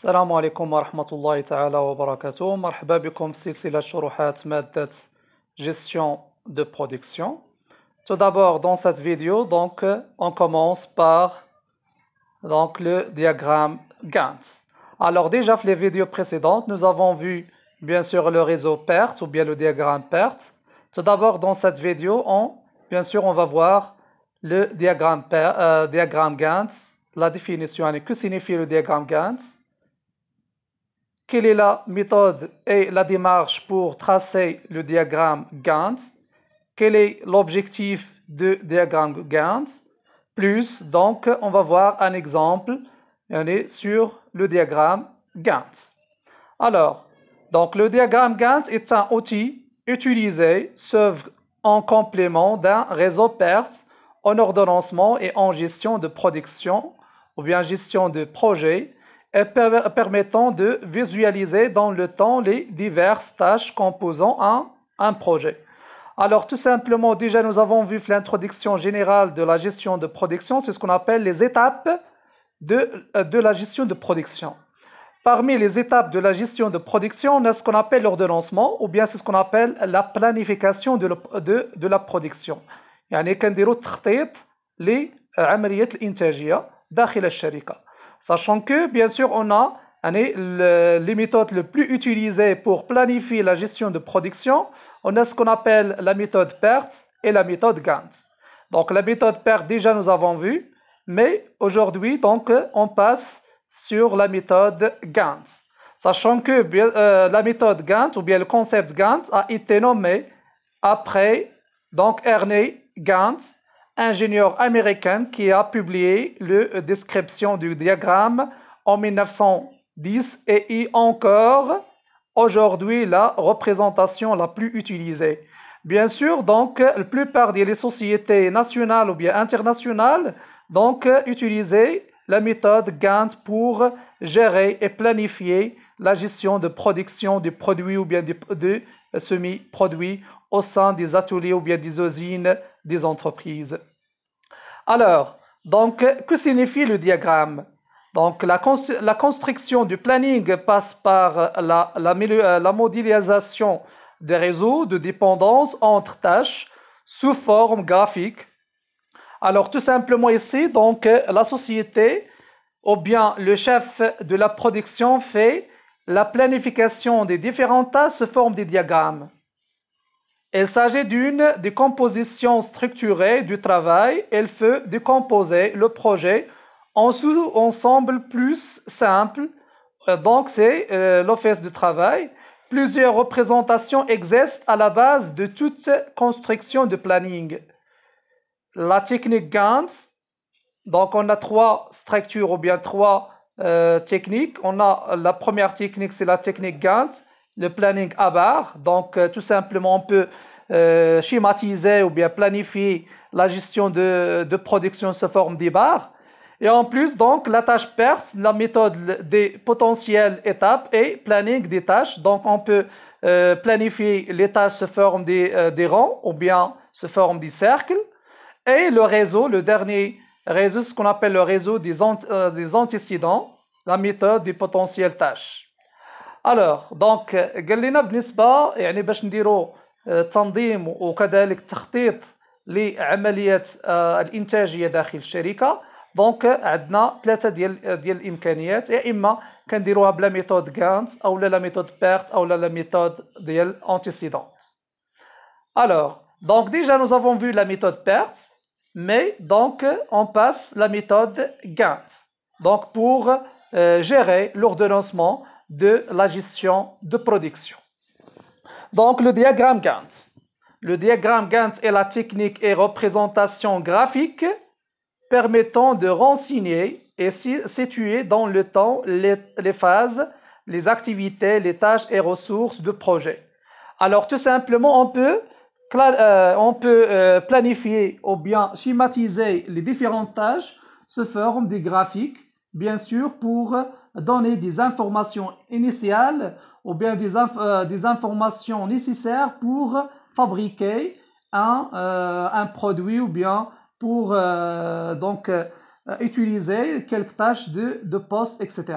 السلام عليكم ورحمة الله تعالى وبركاته. مرحبا بكم في سلسلة شروحات مادة gestion de production. Tout d'abord, dans cette vidéo, on commence par le diagramme Gantt. Alors déjà, les vidéos précédentes, nous avons vu bien sûr le réseau PERT ou bien le diagramme PERT. Tout d'abord, dans cette vidéo, on va voir le diagramme Gantt, la définition, que signifie le diagramme Gantt, quelle est la méthode et la démarche pour tracer le diagramme Gantt, quel est l'objectif du diagramme Gantt, plus donc on va voir un exemple sur le diagramme Gantt. Alors, donc le diagramme Gantt est un outil utilisé sauf en complément d'un réseau PERT en ordonnancement et en gestion de production ou bien gestion de projet, et permettant de visualiser dans le temps les diverses tâches composant un projet. Alors tout simplement, déjà nous avons vu l'introduction générale de la gestion de production, c'est ce qu'on appelle les étapes de la gestion de production. Parmi les étapes de la gestion de production, on a ce qu'on appelle l'ordonnancement, ou bien c'est ce qu'on appelle la planification de la production. يعني كنديروا تخطيط لعملية الإنتاجية داخل الشركة. Sachant que, bien sûr, on a les méthodes les plus utilisées pour planifier la gestion de production. On a ce qu'on appelle la méthode PERT et la méthode Gantt. Donc, la méthode PERT, déjà, nous avons vu. Mais aujourd'hui, donc, on passe sur la méthode Gantt. Sachant que la méthode Gantt, ou bien le concept Gantt, a été nommé après, donc, Ernest Gantt, ingénieur américain qui a publié la description du diagramme en 1910 et est encore aujourd'hui la représentation la plus utilisée. Bien sûr, donc, la plupart des sociétés nationales ou bien internationales donc utilisaient la méthode Gantt pour gérer et planifier la gestion de production des produits ou bien de semi-produits au sein des ateliers ou bien des usines des entreprises. Alors, donc, que signifie le diagramme? Donc, la construction du planning passe par la modélisation des réseaux de dépendance entre tâches sous forme graphique. Alors, tout simplement ici, donc, la société ou bien le chef de la production fait la planification des différentes tâches sous forme de diagrammes. Il s'agit d'une décomposition structurée du travail. Elle fait décomposer le projet en sous-ensembles plus simples. Donc, c'est l'office du travail. Plusieurs représentations existent à la base de toute construction de planning. La technique Gantt, donc on a trois structures ou bien trois techniques. On a la première technique, c'est la technique Gantt, le planning à barre. Donc tout simplement on peut schématiser ou bien planifier la gestion de production sous forme de barres. Et en plus donc la tâche PERT, la méthode des potentielles étapes et planning des tâches. Donc on peut planifier les tâches sous forme des rangs ou bien sous forme des cercles. Et le réseau, le dernier réseau, ce qu'on appelle le réseau des antécédents, la méthode des potentielles tâches. Alors, donc, قال لنا بالنسبة يعني باش نديروا تنظيم وكذلك تخطيط لعملية الإنتاجية داخل الشركة. دونك عندنا ثلاثة ديال الإمكانيات، يا إما كنديروها بلا ميثود Gantt أو لا ميثود PERT أو لا ميثود ديال antécédents. Alors, donc déjà nous avons vu la méthode PERT, mais donc on passe la méthode Gantt. Donc pour gérer l'ordonnancement de la gestion de production. Donc le diagramme Gantt. Le diagramme Gantt est la technique et représentation graphique permettant de renseigner et situer dans le temps les phases, les activités, les tâches et ressources de projet. Alors tout simplement on peut planifier ou bien schématiser les différentes tâches sous forme des graphiques, bien sûr pour donner des informations initiales ou bien des informations nécessaires pour fabriquer un produit ou bien pour utiliser quelques tâches de poste, etc.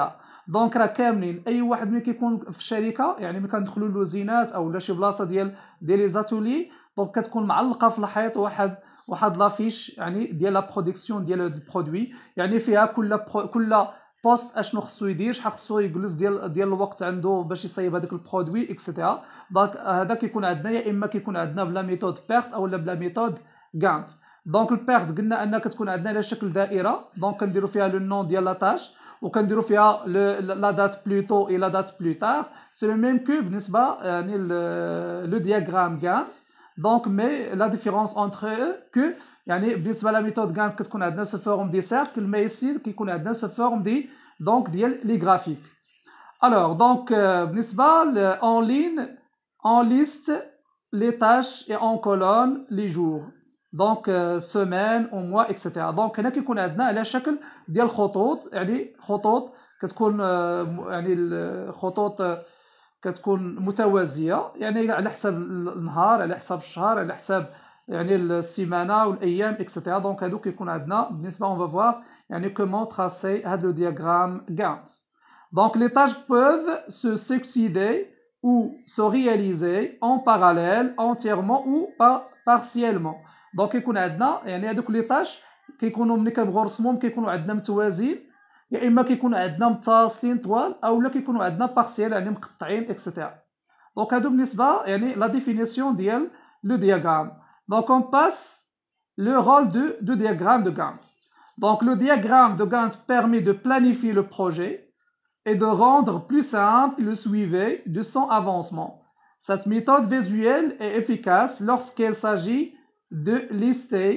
دونك راه كاملين اي واحد ملي كيكون في الشركه يعني ملي كندخلوا لوزينات او لا شي بلاصه ديال لي زاتولي دونك كتكون معلقه في الحيط واحد لافيش يعني ديال لا برودكسيون ديال البرودوي يعني فيها كل بوست اشنو خصو يدير شحال خصو يجلس ديال الوقت عنده باش يصايب هذاك البرودوي اكسيتيرا. دونك هذا كيكون عندنا يا اما كيكون عندنا بلا ميثود بيرت او بلا ميثود غانت. دونك البيرت قلنا انها كتكون عندنا على شكل دائره دونك كنديروا فيها لو نون ديال لا تاش وكنديروا فيها لا دات بلوتو اي لا دات بلو تار. سي لو ميم كو بالنسبه يعني لو دياغرام غانت. دونك مي لا ديفيرونس انتر eux كو يعني بالنسبه لا ميثود غانت كتكون عندنا سو فورم دي سيركل مي يصير كيكون عندنا سو فورم دي دونك ديال لي غرافيك. الوغ دونك بالنسبه en ligne on liste les tâches et en colonne les jours دونك semaine ou mois etc. دونك هنا كيكون عندنا على شكل ديال خطوط يعني خطوط كتكون يعني الخطوط كتكون متوازيه يعني على حسب النهار على حسب الشهر على حسب يعني السيمانه والايام اكسترا. دونك هادو كيكون عندنا بالنسبه اون فوا يعني كومون تراسي هاد لو دياغرام غانت. Donc les tâches peuvent se succéder ou se réaliser en parallèle, entièrement ou partiellement. Donc يكون عندنا يعني هذوك لي تاش كيكونوا ملي كنبغيو نرسمهم كيكونوا عندنا متوازيين يا اما كيكونوا عندنا متصلين طوال او لا كيكونوا عندنا بارسيال يعني مقطعين اكسترا. دونك هادو بالنسبه يعني لا ديفينيسيون ديال لو دياغرام. دونك on passe le rôle de diagramme de Gantt. Donc le diagramme de Gantt permet de planifier le projet et de rendre plus simple le suivi de son avancement. Cette méthode visuelle est efficace lorsqu'il s'agit de lister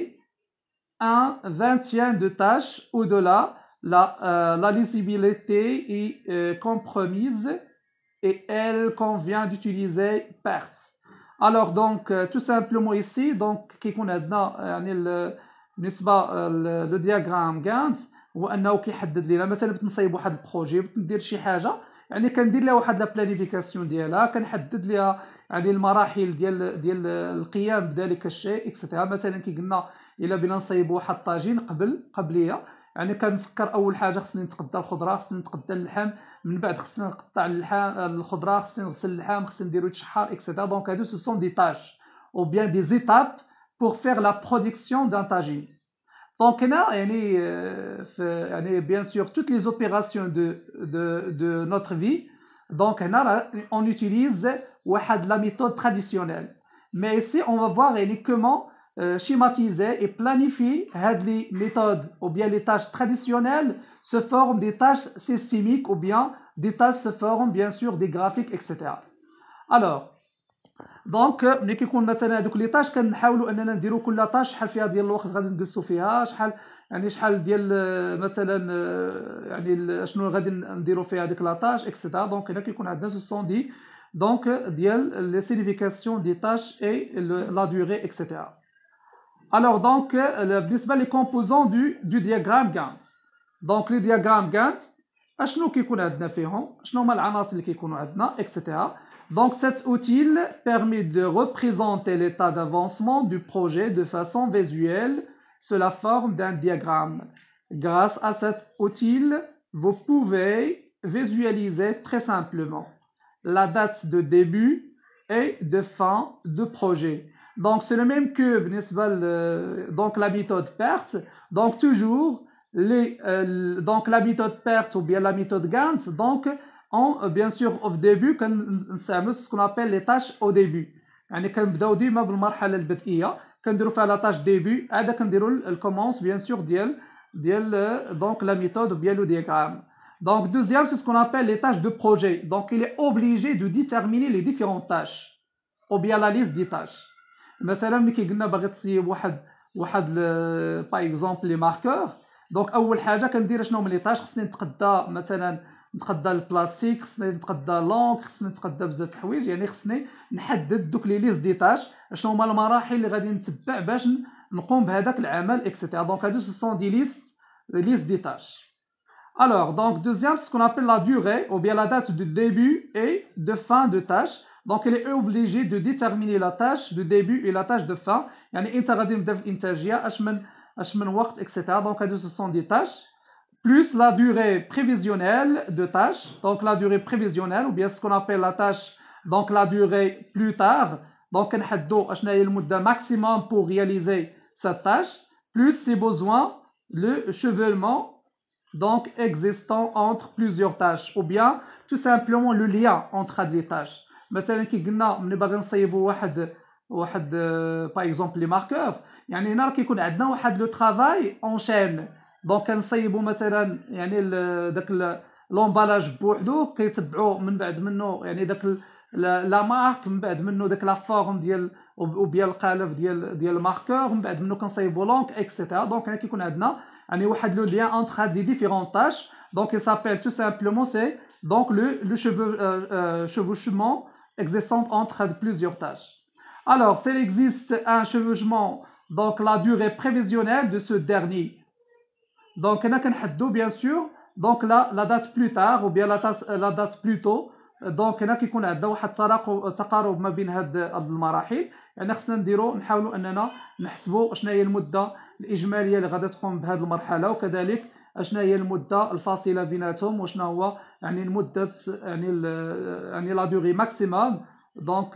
un vingtième de tâches au-delà. La lisibilité est compromise et elle convient d'utiliser PERT. Alors donc tout simplement ici donc كيكون عندنا يعني بالنسبه لو دياغرام غانت هو انه كيحدد لنا مثلا بغيت نصايب واحد البروجي بغيت ندير شي حاجه يعني كندير لها واحد لا بلانيفيكاسيون ديالها كنحدد لها يعني المراحل ديال القيام بذلك الشيء اكسترا. مثلا كي قلنا الا بغينا نصايب واحد الطاجين قبليه يعني كنفكر اول حاجه خصني نتقدى الخضره خصني نتقدى اللحم من بعد خصني نقطع الخضره خصني نغسل اللحم خصني نديرو يتشحر اكسترا. دونك هادو سو سون دي تاش ou bien des étapes pour faire la production d'un tagine. Donc هنا يعني bien sûr toutes les opérations de notre vie donc هنا on utilise la méthode traditionnelle. Mais ici on va voir comment schématiser et planifier les méthodes ou bien les tâches traditionnelles se forment des tâches systémiques ou bien des tâches se forment bien sûr des graphiques etc. Alors دونك ملي كيكون مثلا هذوك لي طاش كنحاولوا اننا نديروا كل طاش شحال فيها ديال الوقت غادي نجلسوا فيها شحال ديال مثلا يعني شنو غادي نديروا فيها هذيك لا طاش اكسترا. دونك هنا كيكون عندنا سون دي دونك ديال لي سيغنيفيكاسيون دي طاش اي لا دوري اكسترا. الوغ دونك بالنسبه لي كومبوزون دو دياغرام غانت. دونك لي دياغرام غانت اشنو كيكون عندنا فيهم شنو هما العناصر اللي كيكونوا عندنا اكسترا. Donc cet outil permet de représenter l'état d'avancement du projet de façon visuelle sous la forme d'un diagramme. Grâce à cet outil, vous pouvez visualiser très simplement la date de début et de fin de projet. Donc c'est le même que donc la méthode PERT. Donc toujours donc la méthode PERT ou bien la méthode Gantt donc bien sûr au début كنستعمل ce qu'on appelle les tâches au début يعني كنبداو ديما بالمرحله البدئيه كنديروا فيها لا تاش ديبي عاد كنديروا الكومونس bien sûr ديال donc la méthode ou bien le diagramme. Donc deuxième c'est ce qu'on appelle les tâches de projet. Donc il est obligé de déterminer les différentes tâches ou bien la liste des tâches. مثلا ملي قلنا باغي تصيب واحد باغ اكزومبل لي ماركور دونك اول حاجه كندير شنو هما لي طاش خصني نتقدى مثلا نتقدى البلاستيك خصني نتقدى لونك خصني نتقدى بزاف الحوايج يعني خصني نحدد دوك لي ليست دي طاش شنو هما المراحل اللي غادي نتبع باش نقوم بهذاك العمل اكسترا. دونك هادو سون دي ليست دي طاش. Alors donc deuxième ce qu'on appelle la durée ou bien la date de début et de fin de tâche. Donc il est obligé de déterminer la tâche de début et la tâche de fin يعني انت غادي نبدا في الانتاجيه اش من وقت اكسترا. دونك هادو سون دي طاش plus la durée prévisionnelle de tâche, donc la durée prévisionnelle, ou bien ce qu'on appelle la tâche, donc la durée plus tard, donc نحددوا اشنا هي المدة maximum pour réaliser cette tâche, plus ses besoins, le chevauchement donc existant entre plusieurs tâches, ou bien tout simplement le lien entre les tâches. مثلا كي قلنا ملي باغي نصيبوا واحد par exemple les marqueurs, يعني هنا كيكون عندنا واحد لو travail en chaîne. دونك كنصيبوا مثلا يعني داك لومبالاج بوحدو كيتبعوا من بعد منه يعني داك لا مارك من بعد منه داك لا فورم ديال او بيان القالب ديال الماركور من بعد منه كنصايبوا لونك اكسيتيرا. دونك هنا كيكون عندنا يعني واحد لو لien entre هاد لي ديفيرون تاش. دونك il s'appelle tout simplement c'est donc le chevauchement existant entre plusieurs tâches. Alors s'il existe un chevauchement, donc la durée prévisionnelle de ce dernier, donc هنا كنحددوا bien sûr donc la date plus tard ou bien la date plus tôt. دونك هنا كيكون عندنا واحد تقارب ما بين هاد المراحل. يعني خصنا نحاولوا اننا نحسبوا شنو هي المده الاجماليه اللي غادي تقوم بهذه المرحله، وكذلك شنو هي المده الفاصله بيناتهم، وشنو هو يعني المده يعني لا durée maximum donc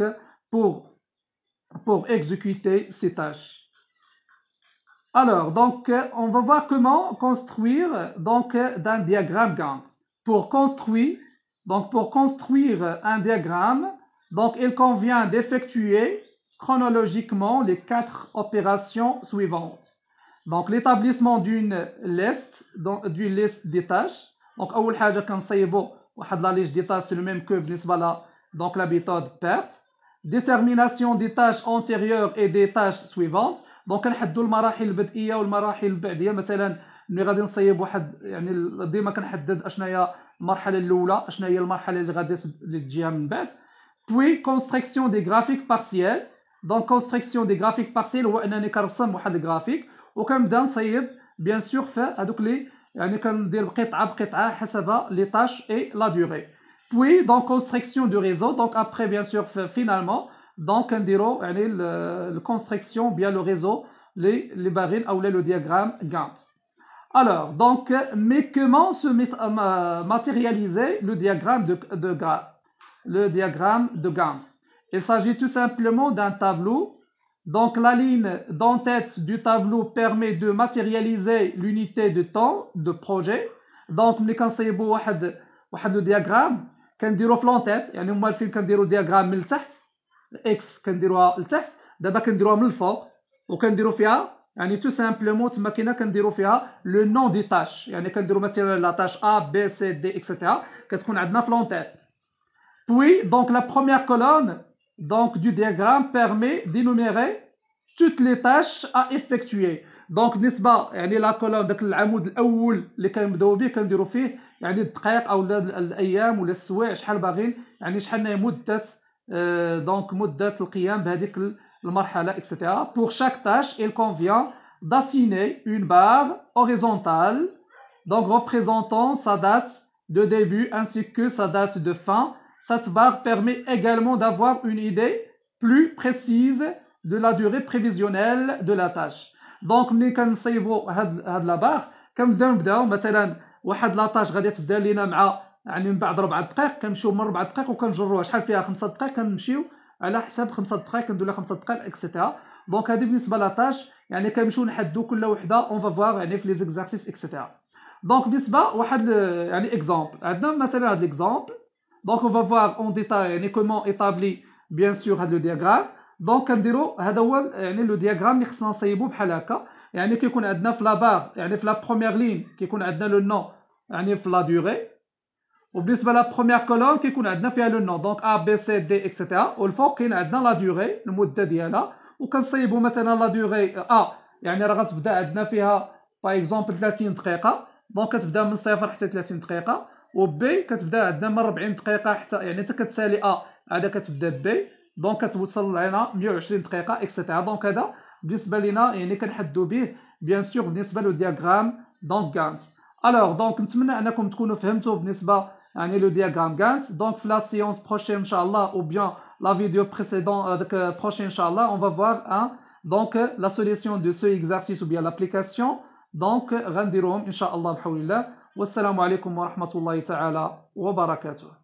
pour exécuter ces tâches. Alors donc on va voir comment construire donc d'un diagramme Gantt. Pour construire un diagramme, donc il convient d'effectuer chronologiquement les 4 opérations suivantes. Donc l'établissement d'une liste des tâches. Donc أول حاجة كنصيبوا واحد لا ليست دي tâches c'est le même que بالنسبة ل donc la méthode PERT. Détermination des tâches antérieures et des tâches suivantes. دونك كنحددوا المراحل البدئيه والمراحل البعديه. مثلا ملي غادي نصيب واحد يعني ديما كنحدد اشنا هي المرحله الاولى، اشنا هي المرحله اللي غادي تجيها من بعد. puis construction des graphiques partiels. دونك construction des graphiques partiels هو انني كنرسم واحد الجرافيك وكنبدا نصيب بيان سور في هذوك لي يعني كندير قطعه بقطعه حسب لي تاش اي لا دوري. puis donc construction du réseau. donc après bien sûr finalement donc نديرو يعني la construction bien le réseau les barils ou le diagramme Gantt. Alors donc mais comment se matérialiser le diagramme de Gantt? Il s'agit tout simplement d'un tableau. Donc la ligne d'en-tête du tableau permet de matérialiser l'unité de temps de projet. donc ملي كنصايبوا واحد le diagramme كنديرو في لونتيت، يعني هما فين كنديرو diagramme من التحت اكس كنديروها لتحت، دابا كنديروها من الفوق وكنديرو فيها يعني تو سامبلومون تما كاينه كنديرو فيها لو نون دي تاش. يعني كنديرو مثلا لا تاش ا بي سي دي اكسيتيرا كتكون عندنا في لونتيت. puis donc la première colonne donc du diagramme permet d'énumérer toutes les tâches à effectuer. donc بالنسبه يعني لا كولون داك العمود الاول اللي كنبداو به كنديرو فيه يعني الدقائق او الايام ولا السوايع شحال باغيين يعني شحال مده donc مدة القيام بهذيك المرحلة etc. Pour chaque tâche, il convient d'assigner une barre horizontale donc représentant sa date de début ainsi que sa date de fin. Cette barre permet également d'avoir une idée plus précise de la durée prévisionnelle de la tâche. donc ملي كنصيبوا هاد لا بار كنبداو مثلا واحد لا تاش غادي تبدا لينا مع يعني من بعد 4 دقائق كنمشيو من 4 دقائق وكنجروها شحال فيها 5 دقائق كنمشيو على حساب 5 دقائق كندير لها 5 دقائق اكسيتيرا. دونك هذه بالنسبه لاطاش يعني كنمشيو نحددوا كل وحده اون فافوار يعني في لي زيكزارسيس اكسيتيرا. دونك بالنسبه واحد يعني اكزامبل عندنا مثلا هذا الاكزامبل. دونك اون فافوار اون ديتاي يعني كومون ايطابلي بيان سور هذا لو دياغرام. دونك كنديروا هذا هو يعني لو دياغرام اللي خصنا نصايبوه بحال هكا. يعني كيكون عندنا في لا بار يعني في لا بروميير لين كيكون عندنا لو نو يعني في لا دوري، وبالنسبه لا بروميير كولون كيكون عندنا فيها لو نو دونك ا بي سي دي اكسيتيرا، والفوق كاين عندنا لا دوري المده ديالها. وكنصايبوا مثلا لا دوري ا يعني راه غتبدا عندنا فيها باغ اكزومبل 30 دقيقه. دونك كتبدا من 0 حتى 30 دقيقه، وبي كتبدا عندنا من 40 دقيقه حتى يعني حتى كتسالي ا عاد كتبدا بي دونك كتوصل لنا 120 دقيقه اكسيتيرا. دونك هذا بالنسبه لنا يعني كنحددوا به بيان سور بالنسبه لو دياغرام دونك غانت. الوغ دونك نتمنى انكم تكونوا فهمتوا بالنسبه يعني le diagramme Gantt. Donc la séance prochaine inchallah ou bien la vidéo précédente prochaine inchallah on va voir donc la solution de ce exercice ou bien l'application دونك غنديروهم ان شاء الله بحول الله. والسلام عليكم ورحمه الله تعالى وبركاته.